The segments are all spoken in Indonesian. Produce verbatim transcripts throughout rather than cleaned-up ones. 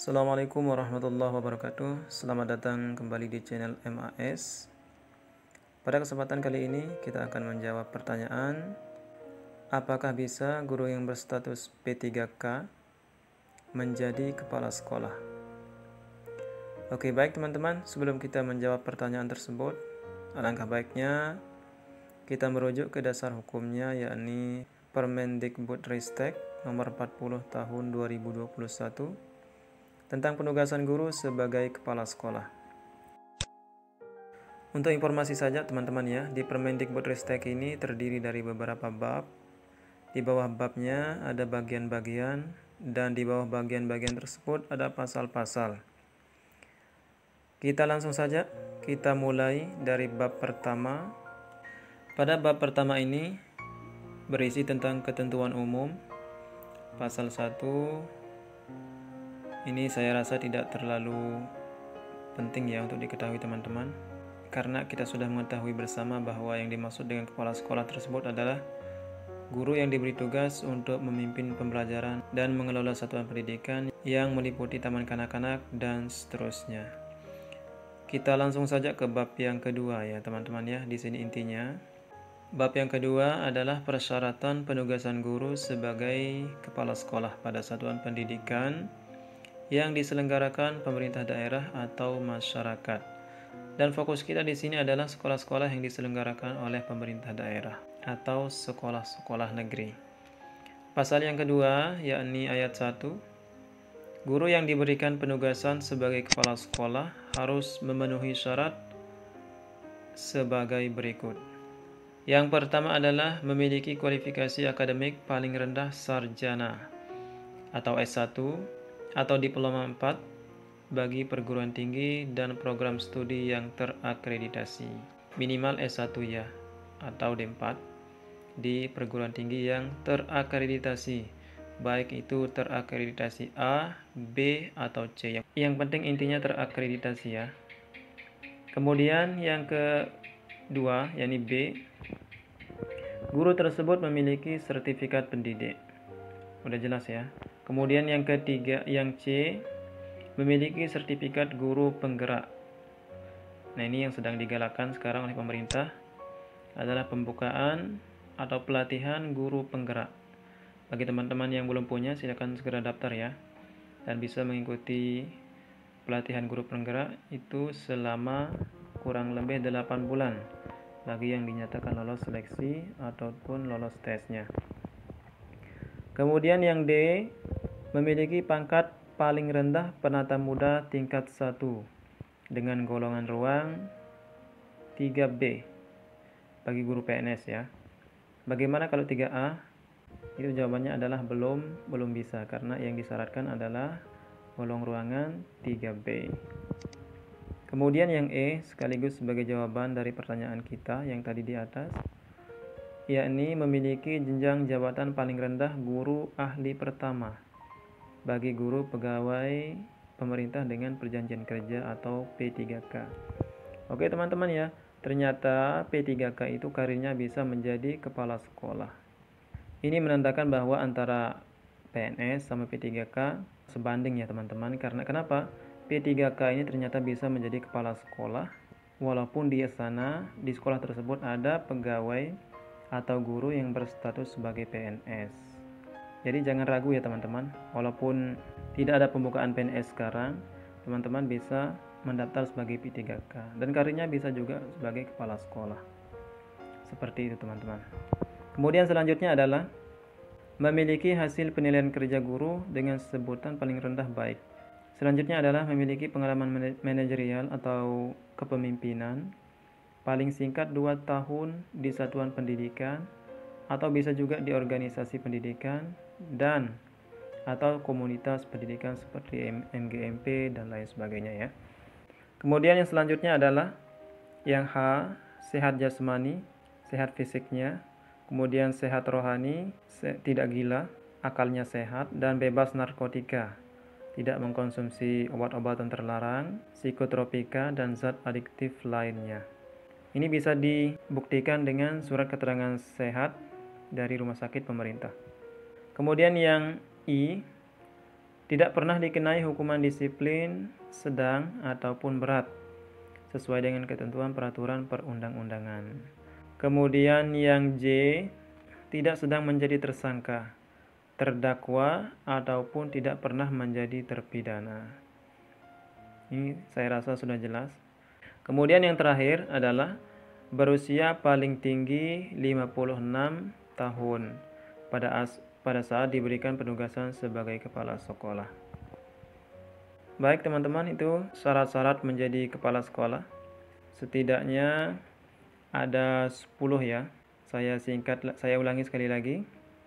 Assalamualaikum warahmatullahi wabarakatuh. Selamat datang kembali di channel M A S. Pada kesempatan kali ini kita akan menjawab pertanyaan, apakah bisa guru yang berstatus P tiga K menjadi kepala sekolah? Oke, baik teman-teman, sebelum kita menjawab pertanyaan tersebut, alangkah baiknya kita merujuk ke dasar hukumnya, yakni Permendikbudristek nomor empat puluh tahun dua ribu dua puluh satu tentang penugasan guru sebagai kepala sekolah. Untuk informasi saja teman-teman ya, di Permendikbudristek ini terdiri dari beberapa bab. Di bawah babnya ada bagian-bagian, dan di bawah bagian-bagian tersebut ada pasal-pasal. Kita langsung saja, kita mulai dari bab pertama. Pada bab pertama ini berisi tentang ketentuan umum. Pasal satu ini saya rasa tidak terlalu penting ya untuk diketahui teman-teman, karena kita sudah mengetahui bersama bahwa yang dimaksud dengan kepala sekolah tersebut adalah guru yang diberi tugas untuk memimpin pembelajaran dan mengelola satuan pendidikan yang meliputi taman kanak-kanak dan seterusnya. Kita langsung saja ke bab yang kedua ya teman-teman ya. Di sini intinya bab yang kedua adalah persyaratan penugasan guru sebagai kepala sekolah pada satuan pendidikan yang diselenggarakan pemerintah daerah atau masyarakat. Dan fokus kita di sini adalah sekolah-sekolah yang diselenggarakan oleh pemerintah daerah atau sekolah-sekolah negeri. Pasal yang kedua yakni ayat satu. Guru yang diberikan penugasan sebagai kepala sekolah harus memenuhi syarat sebagai berikut. Yang pertama adalah memiliki kualifikasi akademik paling rendah sarjana atau S satu atau diploma empat bagi perguruan tinggi dan program studi yang terakreditasi. Minimal S satu ya, atau D empat di perguruan tinggi yang terakreditasi, baik itu terakreditasi A, B, atau C. Yang penting intinya terakreditasi ya. Kemudian yang kedua, yakni B, guru tersebut memiliki sertifikat pendidik. Udah jelas ya. Kemudian yang ketiga, yang C, memiliki sertifikat guru penggerak. Nah, ini yang sedang digalakkan sekarang oleh pemerintah adalah pembukaan atau pelatihan guru penggerak. Bagi teman-teman yang belum punya, silakan segera daftar ya. Dan bisa mengikuti pelatihan guru penggerak itu selama kurang lebih delapan bulan bagi yang dinyatakan lolos seleksi ataupun lolos tesnya. Kemudian yang D, memiliki pangkat paling rendah penata muda tingkat satu dengan golongan ruang tiga B bagi guru P N S ya. Bagaimana kalau tiga A? Itu jawabannya adalah belum belum bisa, karena yang disyaratkan adalah golongan ruangan tiga B. Kemudian yang E sekaligus sebagai jawaban dari pertanyaan kita yang tadi di atas, yakni memiliki jenjang jabatan paling rendah guru ahli pertama bagi guru pegawai pemerintah dengan perjanjian kerja atau P tiga K. Oke teman-teman ya, ternyata P tiga K itu karirnya bisa menjadi kepala sekolah. Ini menandakan bahwa antara P N S sama P tiga K sebanding ya teman-teman. Karena kenapa? P tiga K ini ternyata bisa menjadi kepala sekolah walaupun di sana, di sekolah tersebut ada pegawai atau guru yang berstatus sebagai P N S. Jadi jangan ragu ya teman-teman, walaupun tidak ada pembukaan P N S sekarang, teman-teman bisa mendaftar sebagai P tiga K dan karirnya bisa juga sebagai kepala sekolah. Seperti itu teman-teman. Kemudian selanjutnya adalah memiliki hasil penilaian kerja guru dengan sebutan paling rendah baik. Selanjutnya adalah memiliki pengalaman manajerial atau kepemimpinan paling singkat dua tahun di satuan pendidikan atau bisa juga di organisasi pendidikan dan atau komunitas pendidikan seperti M G M P dan lain sebagainya ya. Kemudian yang selanjutnya adalah yang H, sehat jasmani, sehat fisiknya, kemudian sehat rohani, se tidak gila, akalnya sehat dan bebas narkotika, tidak mengkonsumsi obat-obatan terlarang, psikotropika dan zat adiktif lainnya. Ini bisa dibuktikan dengan surat keterangan sehat dari rumah sakit pemerintah. Kemudian yang I, Tidak pernah dikenai hukuman disiplin sedang ataupun berat sesuai dengan ketentuan peraturan perundang-undangan. Kemudian yang J, tidak sedang menjadi tersangka, terdakwa ataupun tidak pernah menjadi terpidana. Ini saya rasa sudah jelas. Kemudian yang terakhir adalah berusia paling tinggi lima puluh enam tahun pada as pada saat diberikan penugasan sebagai kepala sekolah. Baik teman-teman, itu syarat-syarat menjadi kepala sekolah. Setidaknya ada sepuluh ya. Saya singkat, saya ulangi sekali lagi.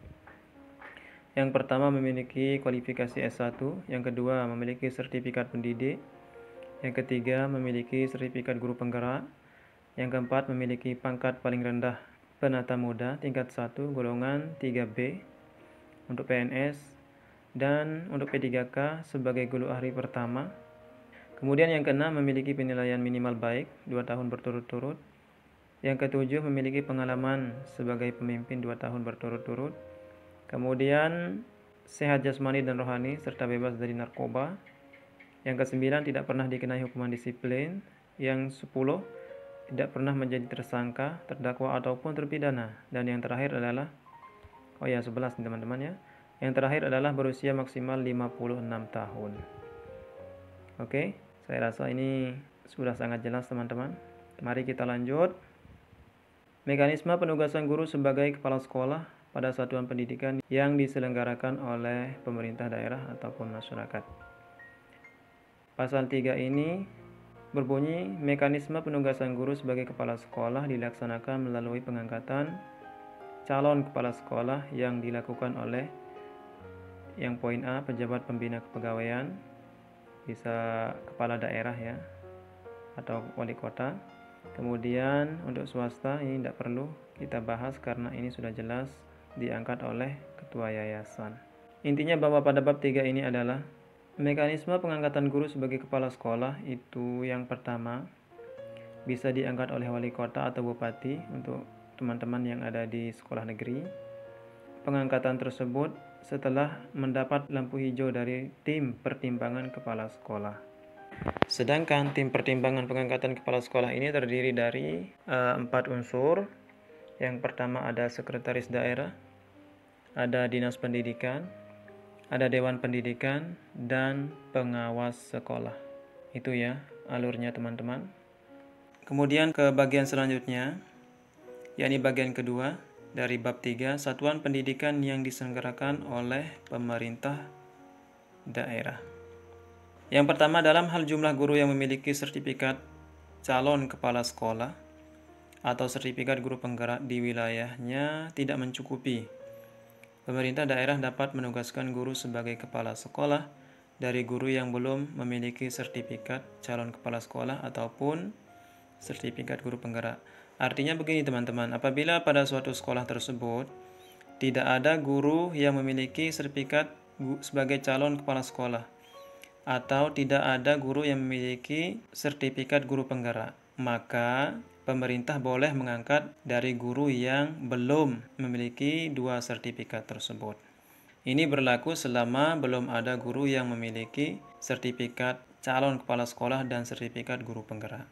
Yang pertama memiliki kualifikasi S satu, yang kedua memiliki sertifikat pendidik, yang ketiga memiliki sertifikat guru penggerak, yang keempat memiliki pangkat paling rendah penata muda tingkat satu golongan tiga B untuk P N S, dan untuk P tiga K sebagai guru ahli pertama. Kemudian yang keenam memiliki penilaian minimal baik dua tahun berturut-turut. Yang ketujuh memiliki pengalaman sebagai pemimpin dua tahun berturut-turut. Kemudian sehat jasmani dan rohani serta bebas dari narkoba. Yang kesembilan tidak pernah dikenai hukuman disiplin. Yang sepuluh tidak pernah menjadi tersangka, terdakwa ataupun terpidana. Dan yang terakhir adalah Oh ya, sebelas nih teman-teman ya. Yang terakhir adalah berusia maksimal lima puluh enam tahun. Oke, saya rasa ini sudah sangat jelas teman-teman. Mari kita lanjut. Mekanisme penugasan guru sebagai kepala sekolah pada satuan pendidikan yang diselenggarakan oleh pemerintah daerah ataupun masyarakat. Pasal tiga ini berbunyi, mekanisme penugasan guru sebagai kepala sekolah dilaksanakan melalui pengangkatan calon kepala sekolah yang dilakukan oleh yang poin A, pejabat pembina kepegawaian, bisa kepala daerah ya, atau wali kota. Kemudian untuk swasta ini tidak perlu kita bahas karena ini sudah jelas diangkat oleh ketua yayasan. Intinya bahwa pada bab tiga ini adalah mekanisme pengangkatan guru sebagai kepala sekolah itu yang pertama bisa diangkat oleh wali kota atau bupati untuk teman-teman yang ada di sekolah negeri. Pengangkatan tersebut setelah mendapat lampu hijau dari tim pertimbangan kepala sekolah. Sedangkan tim pertimbangan pengangkatan kepala sekolah ini terdiri dari uh, empat unsur. Yang pertama ada sekretaris daerah, ada dinas pendidikan, ada dewan pendidikan, dan pengawas sekolah. Itu ya alurnya teman-teman. Kemudian ke bagian selanjutnya, yakni bagian kedua dari bab tiga, satuan pendidikan yang diselenggarakan oleh pemerintah daerah. Yang pertama, dalam hal jumlah guru yang memiliki sertifikat calon kepala sekolah atau sertifikat guru penggerak di wilayahnya tidak mencukupi. Pemerintah daerah dapat menugaskan guru sebagai kepala sekolah dari guru yang belum memiliki sertifikat calon kepala sekolah ataupun sertifikat guru penggerak. Artinya begini teman-teman, apabila pada suatu sekolah tersebut tidak ada guru yang memiliki sertifikat sebagai calon kepala sekolah atau tidak ada guru yang memiliki sertifikat guru penggerak, maka pemerintah boleh mengangkat dari guru yang belum memiliki dua sertifikat tersebut. Ini berlaku selama belum ada guru yang memiliki sertifikat calon kepala sekolah dan sertifikat guru penggerak.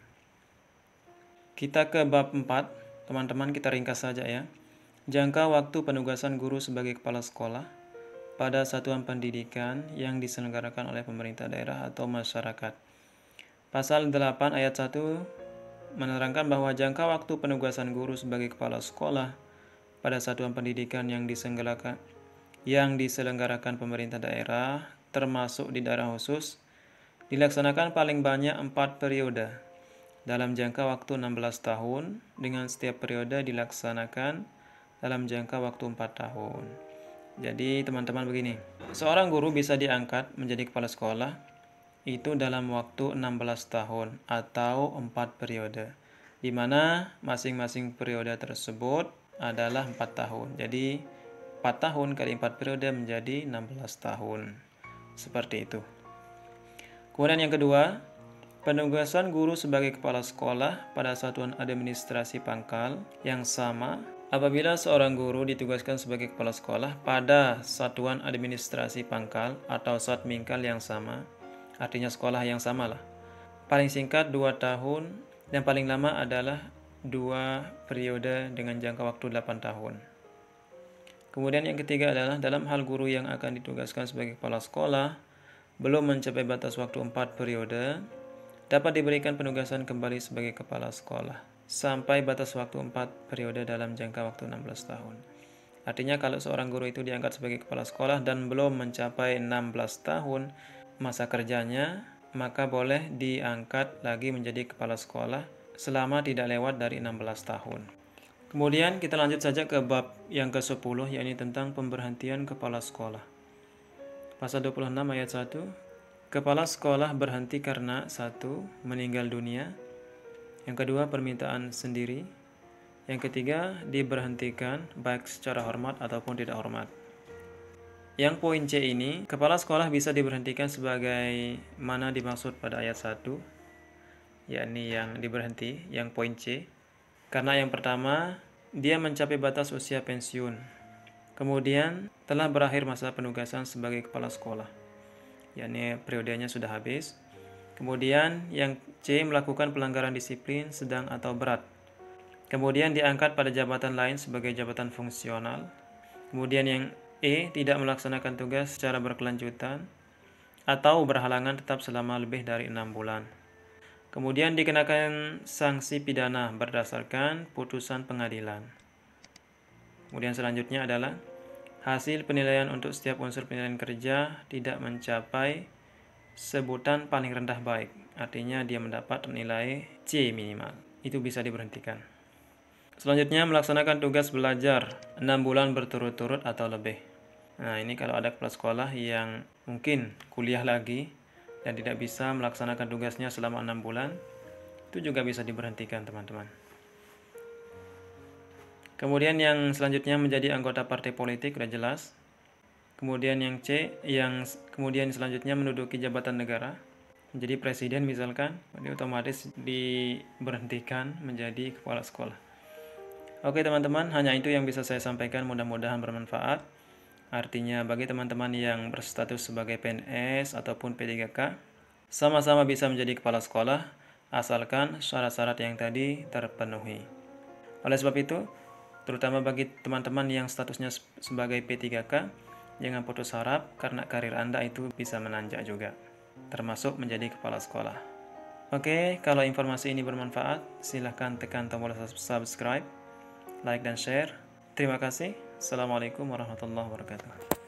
Kita ke bab empat, teman-teman, kita ringkas saja ya. Jangka waktu penugasan guru sebagai kepala sekolah pada satuan pendidikan yang diselenggarakan oleh pemerintah daerah atau masyarakat. Pasal delapan ayat satu menerangkan bahwa jangka waktu penugasan guru sebagai kepala sekolah pada satuan pendidikan yang diselenggarakan yang diselenggarakan pemerintah daerah termasuk di daerah khusus dilaksanakan paling banyak empat periode dalam jangka waktu enam belas tahun, dengan setiap periode dilaksanakan dalam jangka waktu empat tahun. Jadi teman-teman begini, seorang guru bisa diangkat menjadi kepala sekolah itu dalam waktu enam belas tahun atau empat periode, di mana masing-masing periode tersebut adalah empat tahun. Jadi empat tahun kali empat periode menjadi enam belas tahun. Seperti itu. Kemudian yang kedua, penugasan guru sebagai kepala sekolah pada satuan administrasi pangkal yang sama Apabila seorang guru ditugaskan sebagai kepala sekolah pada satuan administrasi pangkal atau satmingkal yang sama, artinya sekolah yang sama lah. Paling singkat dua tahun dan paling lama adalah dua periode dengan jangka waktu delapan tahun. Kemudian yang ketiga adalah dalam hal guru yang akan ditugaskan sebagai kepala sekolah belum mencapai batas waktu empat periode, dapat diberikan penugasan kembali sebagai kepala sekolah sampai batas waktu empat periode dalam jangka waktu enam belas tahun. Artinya kalau seorang guru itu diangkat sebagai kepala sekolah dan belum mencapai enam belas tahun masa kerjanya, maka boleh diangkat lagi menjadi kepala sekolah selama tidak lewat dari enam belas tahun. Kemudian kita lanjut saja ke bab yang ke sepuluh, yakni tentang pemberhentian kepala sekolah. Pasal dua puluh enam ayat satu, kepala sekolah berhenti karena satu, meninggal dunia, yang kedua permintaan sendiri, yang ketiga diberhentikan baik secara hormat ataupun tidak hormat. Yang poin C ini, kepala sekolah bisa diberhentikan sebagai mana dimaksud pada ayat satu, yakni yang diberhenti, yang poin C. Karena yang pertama, dia mencapai batas usia pensiun. Kemudian telah berakhir masa penugasan sebagai kepala sekolah, yakni periodenya sudah habis. Kemudian yang C, melakukan pelanggaran disiplin sedang atau berat. Kemudian diangkat pada jabatan lain sebagai jabatan fungsional. Kemudian yang E, tidak melaksanakan tugas secara berkelanjutan atau berhalangan tetap selama lebih dari enam bulan. Kemudian dikenakan sanksi pidana berdasarkan putusan pengadilan. Kemudian selanjutnya adalah hasil penilaian untuk setiap unsur penilaian kerja tidak mencapai sebutan paling rendah baik, artinya dia mendapat nilai C minimal, itu bisa diberhentikan. Selanjutnya melaksanakan tugas belajar enam bulan berturut-turut atau lebih. Nah, ini kalau ada kepala sekolah yang mungkin kuliah lagi dan tidak bisa melaksanakan tugasnya selama enam bulan, itu juga bisa diberhentikan, teman-teman. Kemudian yang selanjutnya menjadi anggota partai politik, sudah jelas. Kemudian yang C, yang kemudian selanjutnya menduduki jabatan negara, menjadi presiden misalkan, jadi otomatis diberhentikan menjadi kepala sekolah. Oke teman-teman, hanya itu yang bisa saya sampaikan, mudah-mudahan bermanfaat. Artinya bagi teman-teman yang berstatus sebagai P N S ataupun P tiga K, sama-sama bisa menjadi kepala sekolah, asalkan syarat-syarat yang tadi terpenuhi. Oleh sebab itu, terutama bagi teman-teman yang statusnya sebagai P tiga K, jangan putus harap karena karir Anda itu bisa menanjak juga, termasuk menjadi kepala sekolah. Oke, kalau informasi ini bermanfaat, silahkan tekan tombol subscribe, like dan share. Terima kasih. Assalamualaikum warahmatullahi wabarakatuh.